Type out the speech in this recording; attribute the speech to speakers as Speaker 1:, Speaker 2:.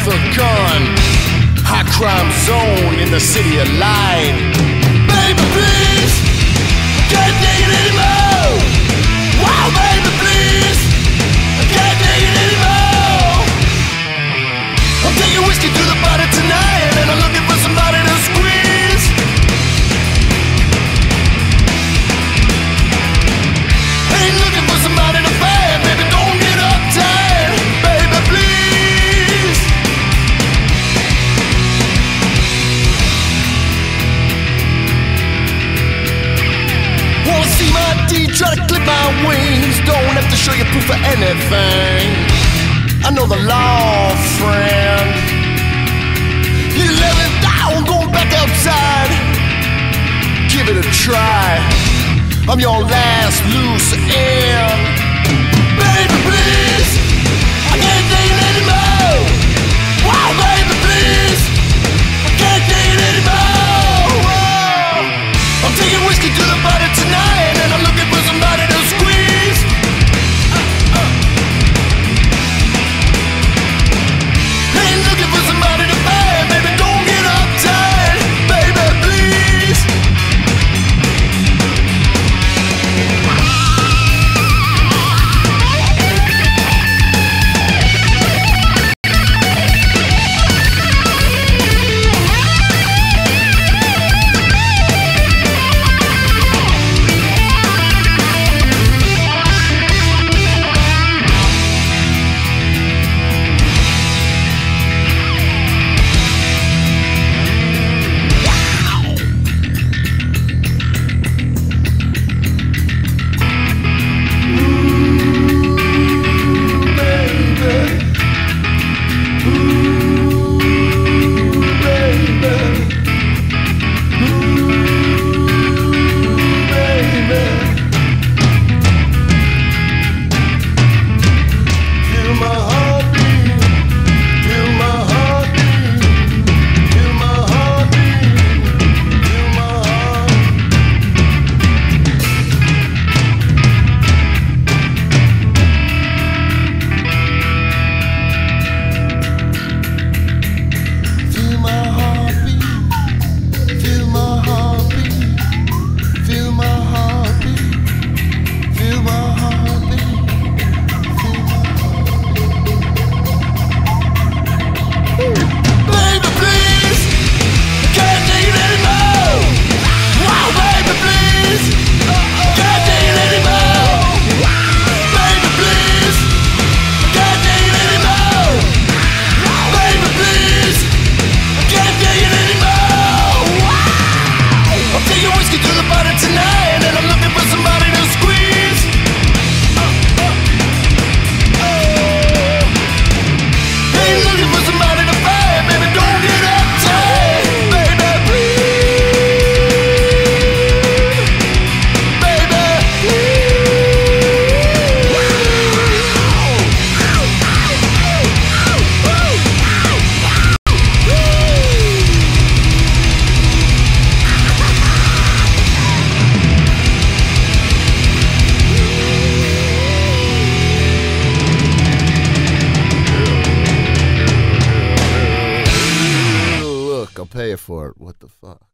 Speaker 1: with a gun. High crime zone in the city of light. Baby, please, I can't take it anymore. Wow, baby, please, I can't take it anymore. I'm taking whiskey to the body tonight, and I'm looking for somebody to squeeze. Ain't looking for somebody to fight, baby, don't get uptight. Baby, please. Wanna see my D, try to clip my wings. Don't have to show you proof of anything. I know the law, friend. You let it down, going back outside. Give it a try. I'm your last loose end. Baby, please, I can't take it anymore. Wow, baby, please, I can't take it anymore. Whoa. I'm taking whiskey to the body tonight, and I'm looking for somebody to squeeze. Ain't looking for somebody to fight, baby, don't get uptight. Baby, please.
Speaker 2: I'll pay you for it. What the fuck?